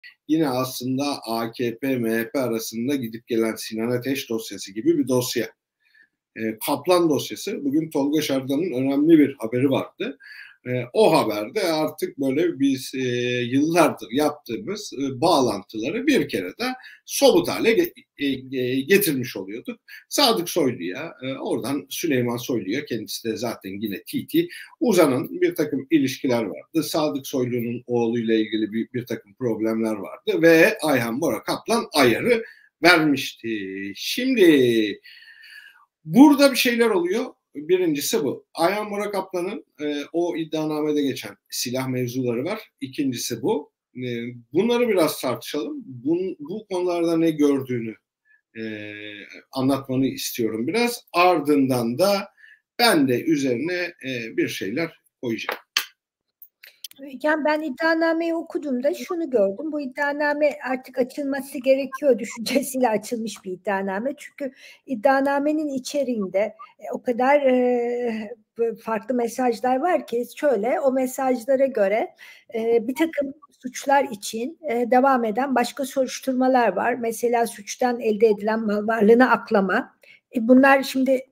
Yine aslında AKP, MHP arasında gidip gelen Sinan Ateş dosyası gibi bir dosya. Kaplan dosyası. Bugün Tolga Şardan'ın önemli bir haberi vardı. O haberde artık böyle biz yıllardır yaptığımız bağlantıları bir kere de somut hale getirmiş oluyorduk. Sadık Soylu'ya, oradan Süleyman Soylu'ya, kendisi de zaten yine TT, uzanan bir takım ilişkiler vardı. Sadık Soylu'nun oğluyla ilgili bir takım problemler vardı ve Ayhan Bora Kaplan ayarı vermişti. Şimdi burada bir şeyler oluyor. Birincisi bu. Ayhan Bora Kaplan'ın o iddianamede geçen silah mevzuları var. İkincisi bu. Bunları biraz tartışalım. Bu konularda ne gördüğünü anlatmanı istiyorum biraz. Ardından da ben de üzerine bir şeyler koyacağım. Yani ben iddianameyi okuduğumda şunu gördüm. Bu iddianame artık açılması gerekiyor düşüncesiyle açılmış bir iddianame. Çünkü iddianamenin içeriğinde o kadar farklı mesajlar var ki şöyle, o mesajlara göre bir takım suçlar için devam eden başka soruşturmalar var. Mesela suçtan elde edilen mal varlığını aklama. Bunlar şimdi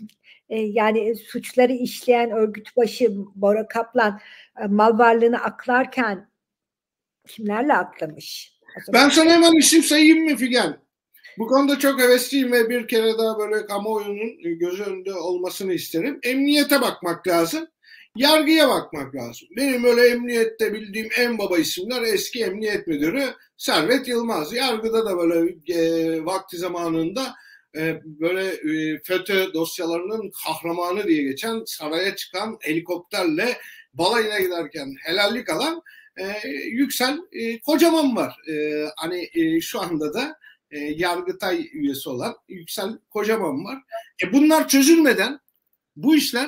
yani suçları işleyen örgüt başı Bora Kaplan mal varlığını aklarken kimlerle aklamış? Ben sana hemen isim sayayım mı Figen? Bu konuda çok hevesliyim ve bir kere daha böyle kamuoyunun göz önünde olmasını isterim. Emniyete bakmak lazım. Yargıya bakmak lazım. Benim öyle emniyette bildiğim en baba isimler eski emniyet müdürü Servet Yılmaz. Yargıda da böyle vakti zamanında böyle FETÖ dosyalarının kahramanı diye geçen, saraya çıkan helikopterle balayına giderken helallik alan Yüksel Kocaman var. Hani şu anda da Yargıtay üyesi olan Yüksel Kocaman var. Bunlar çözülmeden bu işler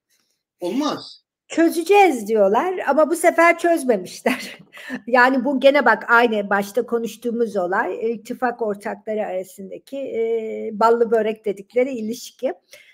olmaz. Çözeceğiz diyorlar ama bu sefer çözmemişler. Yani bu gene bak aynı başta konuştuğumuz olay, ittifak ortakları arasındaki ballı börek dedikleri ilişki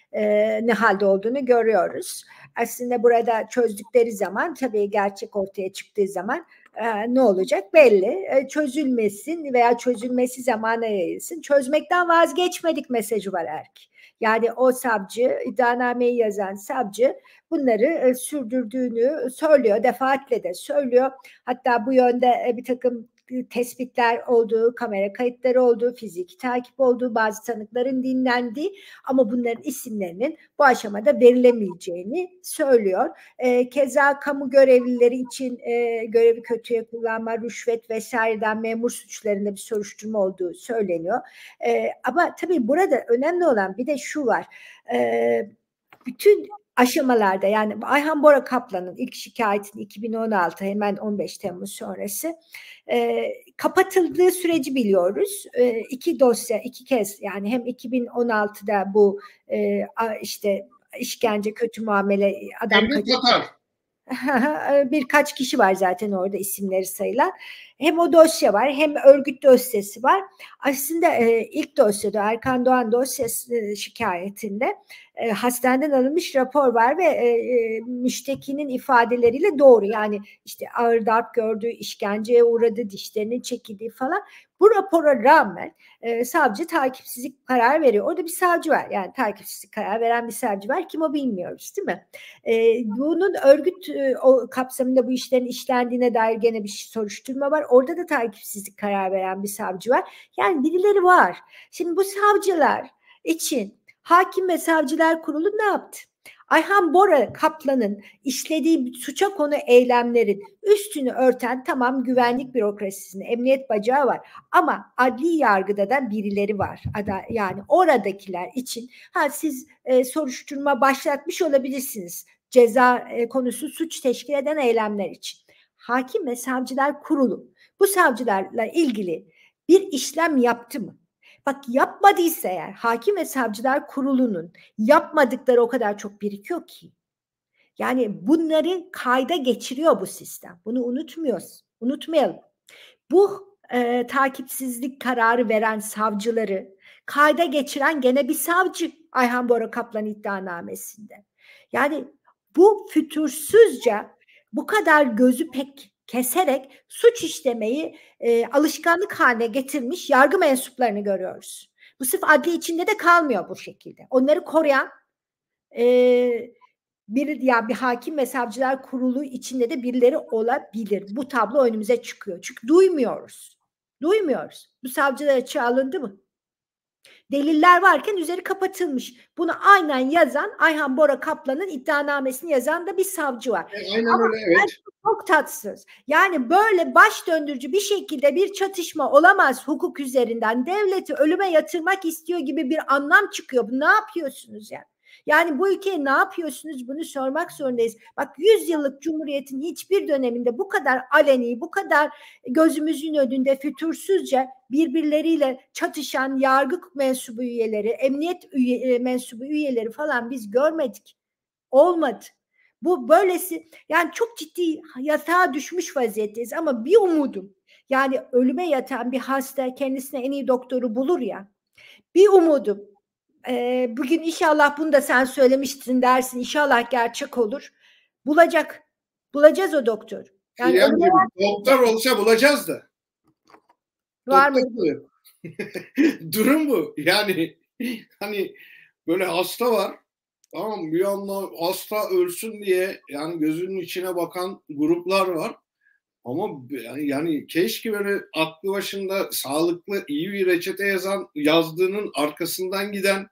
ne halde olduğunu görüyoruz. Aslında burada çözdükleri zaman, tabii gerçek ortaya çıktığı zaman ne olacak belli. Çözülmesin veya çözülmesi zamana yayılsın. Çözmekten vazgeçmedik mesajı var erki. Yani o savcı, iddianameyi yazan savcı bunları sürdürdüğünü söylüyor, defaatle de söylüyor. Hatta bu yönde bir takım tespitler olduğu, kamera kayıtları olduğu, fiziki takip olduğu, bazı tanıkların dinlendiği ama bunların isimlerinin bu aşamada verilemeyeceğini söylüyor. Keza kamu görevlileri için görevi kötüye kullanma, rüşvet vesaireden memur suçlarında bir soruşturma olduğu söyleniyor. Ama tabii burada önemli olan bir de şu var. Bütün aşamalarda, yani Ayhan Bora Kaplan'ın ilk şikayetini 2016 hemen 15 Temmuz sonrası kapatıldığı süreci biliyoruz. İki dosya, iki kez, yani hem 2016'da bu işte işkence, kötü muamele, adam birkaç kişi var zaten orada isimleri sayılan. Hem o dosya var hem örgüt dosyası var. Aslında ilk dosyada Erkan Doğan dosyası şikayetinde hastaneden alınmış rapor var ve müştekinin ifadeleriyle doğru. Yani işte ağır darp gördüğü, işkenceye uğradı, dişlerinin çekildiği falan. Bu rapora rağmen savcı takipsizlik kararı veriyor. Orada bir savcı var. Yani takipsizlik kararı veren bir savcı var. Kim o bilmiyoruz, değil mi? Bunun örgüt o kapsamında bu işlerin işlendiğine dair gene bir soruşturma var. Orada da takipsizlik kararı veren bir savcı var. Yani birileri var. Şimdi bu savcılar için Hakim ve Savcılar Kurulu ne yaptı? Ayhan Bora Kaplan'ın işlediği suça konu eylemlerin üstünü örten, tamam, güvenlik bürokrasisinin emniyet bacağı var ama adli yargıda da birileri var. Yani oradakiler için siz soruşturma başlatmış olabilirsiniz. Ceza konusu suç teşkil eden eylemler için. Hakim ve Savcılar Kurulu bu savcılarla ilgili bir işlem yaptı mı? Bak, yapmadıysa eğer Hakim ve Savcılar Kurulu'nun yapmadıkları o kadar çok birikiyor ki. Yani bunları kayda geçiriyor bu sistem. Bunu unutmayalım. Bu takipsizlik kararı veren savcıları kayda geçiren gene bir savcı Ayhan Bora Kaplan iddianamesinde. Yani bu fütursuzca, bu kadar gözü pek keserek suç işlemeyi alışkanlık haline getirmiş yargı mensuplarını görüyoruz. Bu sırf adli içinde de kalmıyor bu şekilde. Onları koruyan bir hakim ve savcılar kurulu içinde de birileri olabilir. Bu tablo önümüze çıkıyor. Çünkü duymuyoruz. Duymuyoruz. Bu savcılar açığa alındı mı? Deliller varken üzeri kapatılmış. Bunu aynen yazan Ayhan Bora Kaplan'ın iddianamesini yazan da bir savcı var. Aynen öyle, evet. Çok tatsız. Yani böyle baş döndürücü bir şekilde bir çatışma olamaz hukuk üzerinden. Devleti ölüme yatırmak istiyor gibi bir anlam çıkıyor. Ne yapıyorsunuz yani? Yani bu ülkeye ne yapıyorsunuz, bunu sormak zorundayız. Bak 100 yıllık Cumhuriyet'in hiçbir döneminde bu kadar aleni, bu kadar gözümüzün önünde fütursuzca birbirleriyle çatışan yargı mensubu üyeleri, emniyet mensubu üyeleri falan biz görmedik. Olmadı. Bu böylesi, yani çok ciddi yatağa düşmüş vaziyetteyiz ama bir umudum, yani ölüme yatan bir hasta kendisine en iyi doktoru bulur ya, bir umudum. Bugün inşallah bunu da sen söylemiştin dersin, inşallah gerçek olur. Bulacağız o doktor. Yani doktor olsa bulacağız da. Var mı? Durum bu. Yani hani böyle hasta var. Tamam, bir yandan hasta ölsün diye yani gözünün içine bakan gruplar var. Ama yani keşke böyle aklı başında sağlıklı iyi bir reçete yazdığının arkasından giden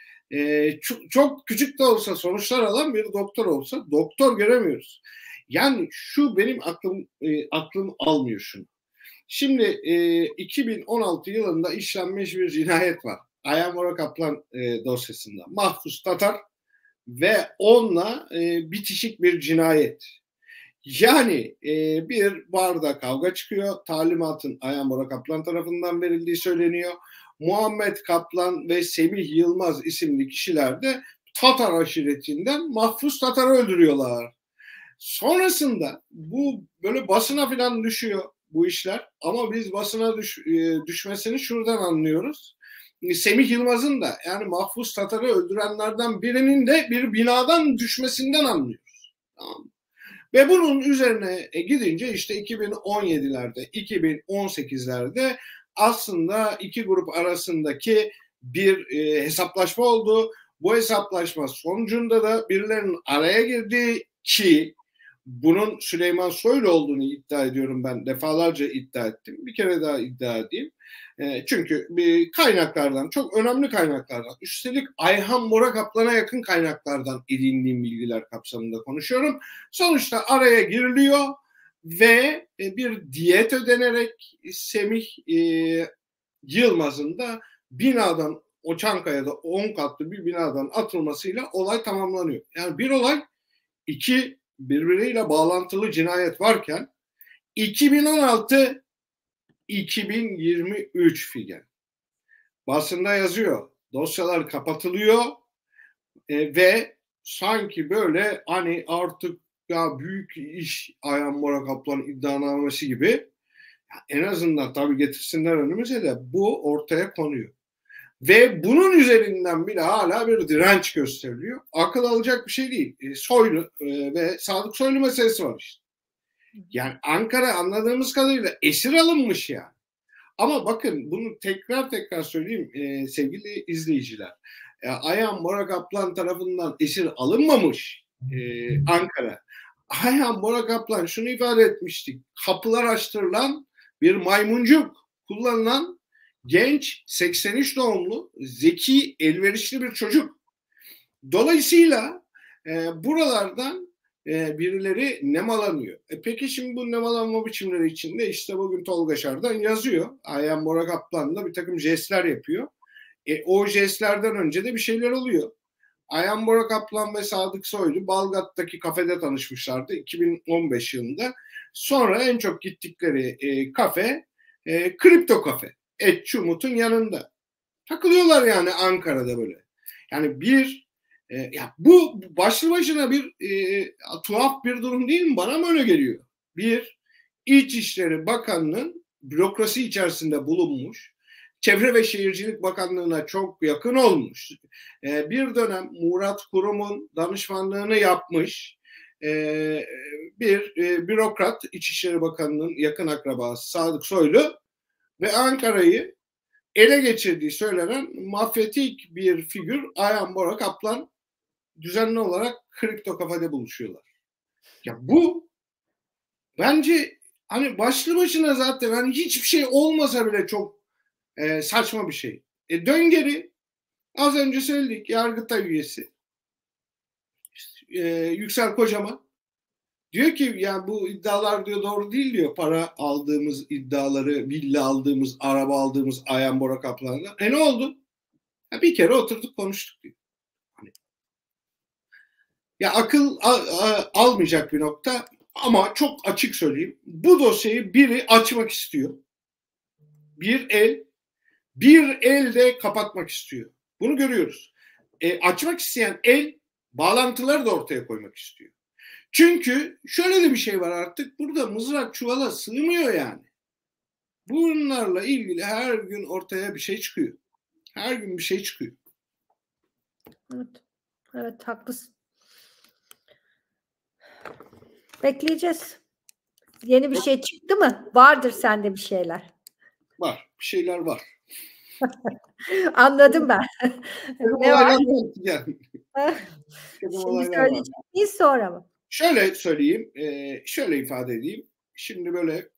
çok küçük de olsa sonuçlar alan bir doktor olsa, doktor göremiyoruz. Yani şu benim aklım almıyor şunu. Şimdi 2016 yılında işlenmiş bir cinayet var. Ayhan Bora Kaplan dosyasında. Mahfuz Tatar ve onunla bitişik bir cinayet. Yani bir barda kavga çıkıyor. Talimatın Ayhan Bora Kaplan tarafından verildiği söyleniyor. Muhammed Kaplan ve Semih Yılmaz isimli kişiler de Tatar aşiretinden Mahfuz Tatar'ı öldürüyorlar. Sonrasında bu böyle basına falan düşüyor bu işler. Ama biz basına düşmesini şuradan anlıyoruz. Semih Yılmaz'ın da yani Mahfuz Tatar'ı öldürenlerden birinin de bir binadan düşmesinden anlıyoruz. Tamam. Ve bunun üzerine gidince işte 2017'lerde, 2018'lerde aslında iki grup arasındaki bir hesaplaşma oldu. Bu hesaplaşma sonucunda da birilerinin araya girdiği ki bunun Süleyman Soylu olduğunu iddia ediyorum, ben defalarca iddia ettim. Bir kere daha iddia edeyim. Çünkü bir kaynaklardan, çok önemli kaynaklardan, üstelik Ayhan Bora Kaplan'a yakın kaynaklardan edindiğim bilgiler kapsamında konuşuyorum. Sonuçta araya giriliyor ve bir diyet ödenerek Semih Yılmaz'ın da binadan, o Çankaya'da 10 katlı bir binadan atılmasıyla olay tamamlanıyor. Yani bir olay, iki birbiriyle bağlantılı cinayet varken 2016-2023 Figen. Basında yazıyor. Dosyalar kapatılıyor ve sanki böyle hani artık ya büyük iş Ayhan Bora Kaplan iddianamesi gibi, en azından tabii getirsinler önümüze de bu ortaya konuyor. Ve bunun üzerinden bile hala bir direnç gösteriliyor. Akıl alacak bir şey değil. Soylu ve Sadık Soylu meselesi var işte. Yani Ankara anladığımız kadarıyla esir alınmış yani. Ama bakın bunu tekrar söyleyeyim sevgili izleyiciler. Ayhan Bora Kaplan tarafından esir alınmamış Ankara. Ayhan Bora Kaplan şunu ifade etmiştik. Kapılar açtırılan bir maymuncuk kullanılan genç 83 doğumlu zeki elverişli bir çocuk. Dolayısıyla buralardan birileri nemalanıyor. Peki şimdi bu nemalanma biçimleri içinde işte bugün Tolga Şardan yazıyor. Ayhan Bora Kaplan da bir takım jestler yapıyor. O jestlerden önce de bir şeyler oluyor. Ayhan Bora Kaplan ve Sadık Soylu Balgat'taki kafede tanışmışlardı 2015 yılında. Sonra en çok gittikleri kafe Kripto Kafe. Etçi Umut'un yanında. Takılıyorlar yani Ankara'da böyle. Yani ya bu başlı başına bir tuhaf bir durum değil mi? Bana mı öyle geliyor? Bir, İçişleri Bakanlığı'nın bürokrasi içerisinde bulunmuş, Çevre ve Şehircilik Bakanlığı'na çok yakın olmuş, bir dönem Murat Kurum'un danışmanlığını yapmış, bir bürokrat, İçişleri Bakanı'nın yakın akrabası Sadık Soylu ve Ankara'yı ele geçirdiği söylenen mafyatik bir figür Ayhan Bora Kaplan düzenli olarak kripto kafede buluşuyorlar. Ya bu bence hani başlı başına zaten hani hiçbir şey olmasa bile çok saçma bir şey. Dön geri, az önce söyledik, Yargıtay üyesi Yüksel Kocaman diyor ki ya bu iddialar diyor doğru değil diyor. Para aldığımız iddiaları, villa aldığımız, araba aldığımız Ayhan Bora Kaplan'dan. Ne oldu? Bir kere oturduk konuştuk diyor. Hani, ya akıl almayacak bir nokta ama çok açık söyleyeyim. Bu dosyayı biri açmak istiyor. Bir el de kapatmak istiyor. Bunu görüyoruz. Açmak isteyen el bağlantıları da ortaya koymak istiyor. Çünkü şöyle de bir şey var artık. Burada mızrak çuvala sığmıyor yani. Bunlarla ilgili her gün ortaya bir şey çıkıyor. Her gün bir şey çıkıyor. Evet. Evet, haklısın. Bekleyeceğiz. Yeni bir şey çıktı mı? Vardır sende bir şeyler. Var. Bir şeyler var. Anladım ben. Ne var? Şimdi söyleyecek miyiz sonra mı? Şöyle söyleyeyim. Şöyle ifade edeyim. Şimdi böyle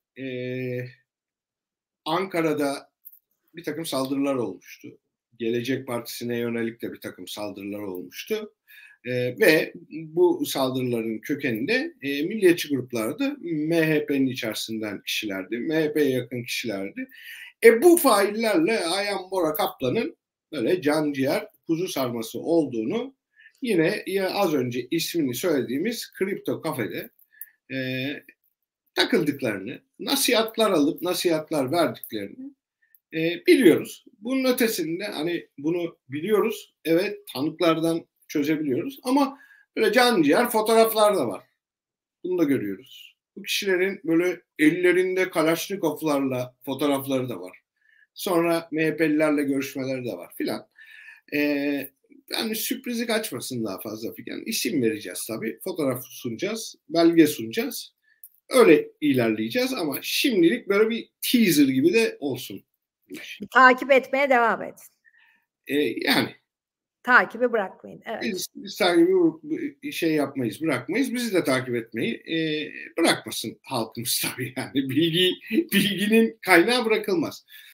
Ankara'da bir takım saldırılar olmuştu. Gelecek Partisi'ne yönelik de bir takım saldırılar olmuştu. Ve bu saldırıların kökeninde milliyetçi gruplardı. MHP'nin içerisinden kişilerdi. MHP'ye yakın kişilerdi. Bu faillerle Ayhan Bora Kaplan'ın böyle can ciğer kuzu sarması olduğunu yine az önce ismini söylediğimiz kripto kafede takıldıklarını, nasihatler alıp nasihatler verdiklerini biliyoruz. Bunun ötesinde hani bunu biliyoruz. Evet, tanıklardan çözebiliyoruz ama böyle can ciğer fotoğraflar da var. Bunu da görüyoruz. Bu kişilerin böyle ellerinde Kalaşnikovlarla fotoğrafları da var. Sonra MHP'lilerle görüşmeleri de var filan. Yani sürprizi kaçmasın daha fazla filan. İsim vereceğiz tabii. Fotoğraf sunacağız, belge sunacağız. Öyle ilerleyeceğiz ama şimdilik böyle bir teaser gibi de olsun. Takip etmeye devam edin. Yani. Takibi bırakmayın. Evet. Biz takibi şey yapmayız, bırakmayız. Bizi de takip etmeyi bırakmasın halkımız tabii yani. Bilginin kaynağı bırakılmaz.